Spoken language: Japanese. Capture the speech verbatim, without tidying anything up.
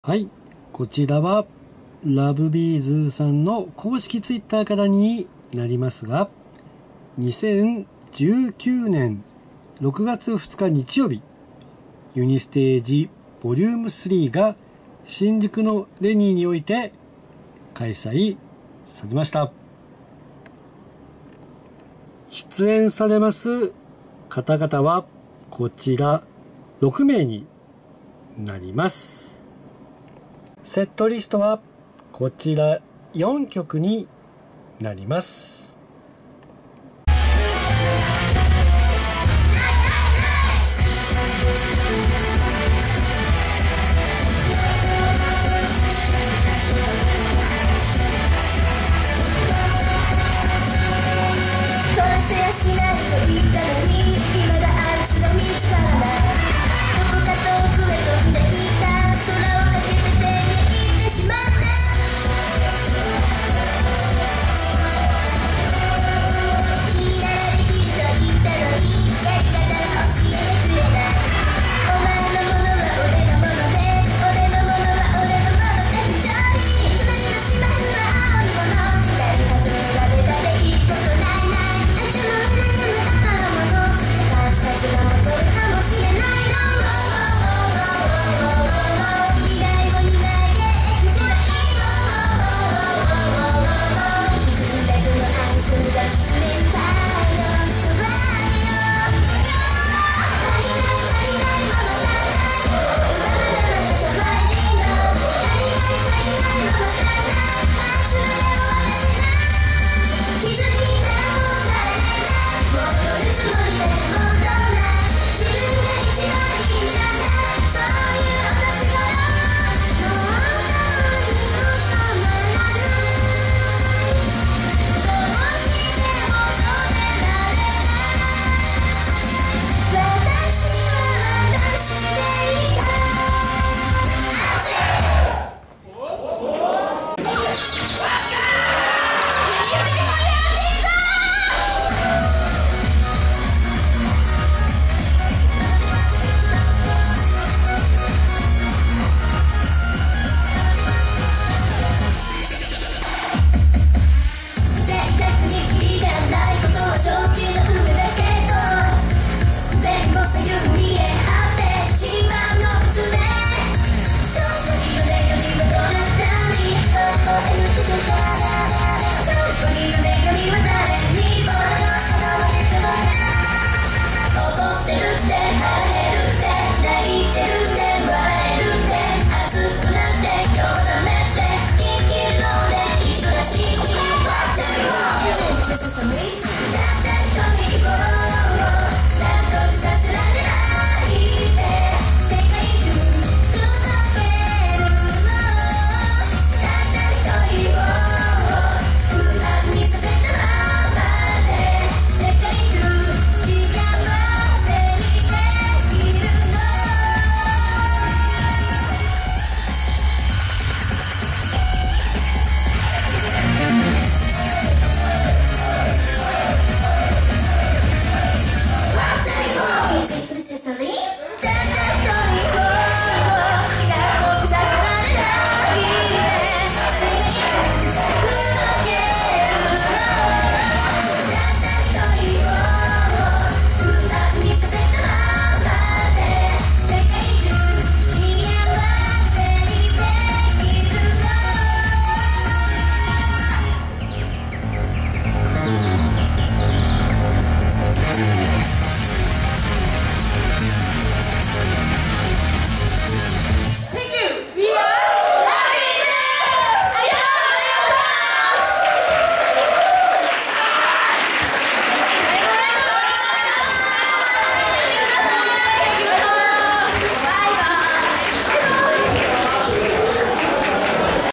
はい、こちらはラブビーズさんの公式ツイッターからになりますが、にせんじゅうきゅうねんろくがつふつか日曜日、ユニステージボリュームスリーが新宿のレニーにおいて開催されました。出演されます方々はこちらろくめいになります。セットリストはこちらよんきょくになります。 トラせやしないと言ったのに未だあいつが見つからない。どこか遠くへ飛んでいた空をかけて手に入ってしまった。君ならできると言ったのにやり方が教えてくれない。お前のものは俺のもので俺のものは俺のもので非常に隣の島には青いもの誰かと比べたっていいことないない。あいつの裏には宝物私たちが持とるかもしれないの。未来をにまいでエクストラヒーロー幾つ別のアイスがきしめんたいよそばよ足りない足りないものがないまだまだサバイジング足りない足りないものがない忘れを渡せない気づいたらもう帰れない戻るつもりだけ戻らない自分が一番いいんじゃないそういうお年頃もうどうにも止まらないどうしても止められない私は私でいた絶対にキリがないことは承知の上だけど全部左右見え合ってしまうの常証拠によねよりもどなたに微笑むことから証拠によ